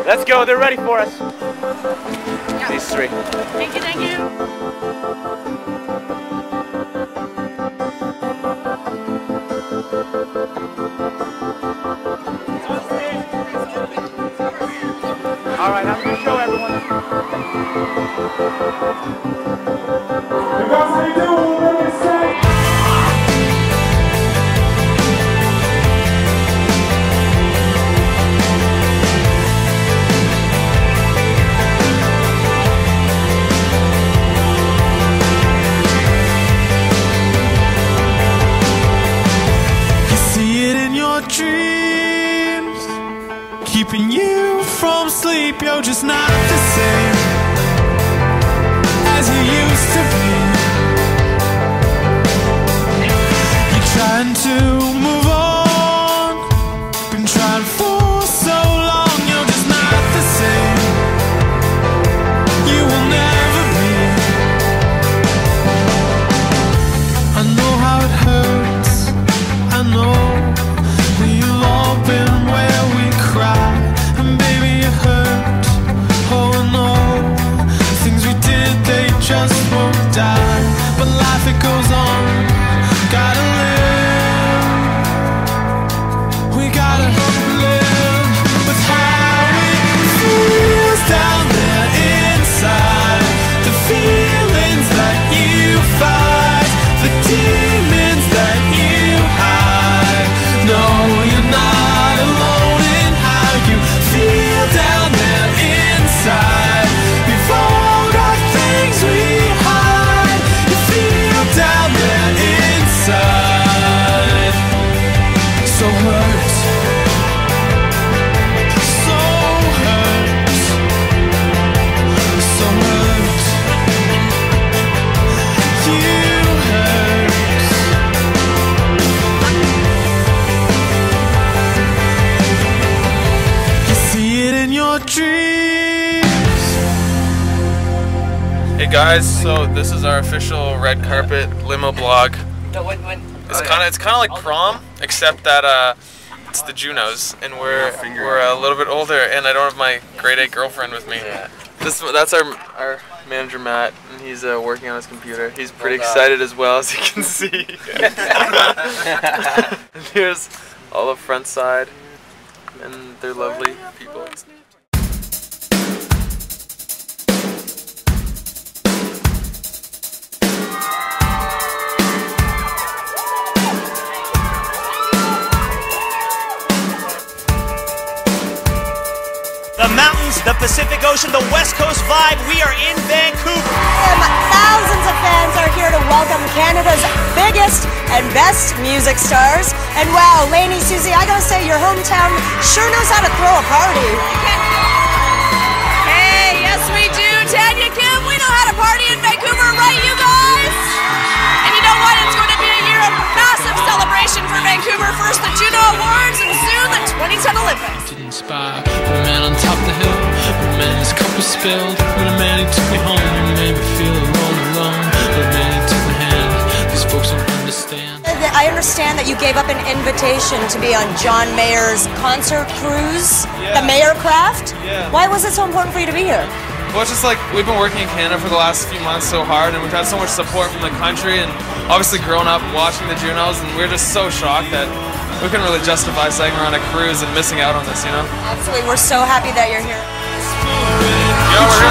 Let's go, they're ready for us. These three. Thank you, thank you. All right, have a good show, everyone. You guys, how you doing? Midway State. Dreams keeping you from sleep. You're just not the same as you used to be. You're trying to move on, been trying for so long. You're just not the same. You will never be. I know how it hurts, I know. We've all been where we cry, and baby it hurt. Oh no, things we did, they just won't die. But life, it goes on, gotta live. We gotta live with how it feels down there inside. The feelings that you fight, the demons that you hide. No, you're not alone in how you feel down there inside. We've all got things we hide. You feel down there inside. So hurt, so hurt, so hurt. You hurt. Dreams. Hey guys, so this is our official red carpet limo blog. It's kind of like prom, except that it's the Junos, and we're a little bit older, and I don't have my grade 8 girlfriend with me. Yeah. That's our manager Matt, and he's working on his computer. He's pretty excited as well, as you can see. And here's all of Frontside, and they're lovely people. The mountains, the Pacific Ocean, the West Coast vibe. We are in Vancouver. Thousands of fans are here to welcome Canada's biggest and best music stars. And wow, Lainey, Susie, I gotta say, your hometown sure knows how to throw a party. Hey, yes we do. Tanya Kim, we know how to party in Vancouver, right you guys? And you know what? It's going to be a year of massive celebration for Vancouver. First the Juno Awards and soon the 2010 Olympics. Inspired, the man on top of the hill, the man his cup was spilled, when a man who took me home and made me feel alone, the man who took my hand, these folks don't understand. I understand that you gave up an invitation to be on John Mayer's concert cruise, the Mayercraft. Yeah. Why was it so important for you to be here? Well, it's just like we've been working in Canada for the last few months so hard, and we've had so much support from the country, and obviously growing up watching the Junos, and we're just so shocked that we couldn't really justify saying we're on a cruise and missing out on this, you know? Absolutely, we're so happy that you're here. Yeah, we're here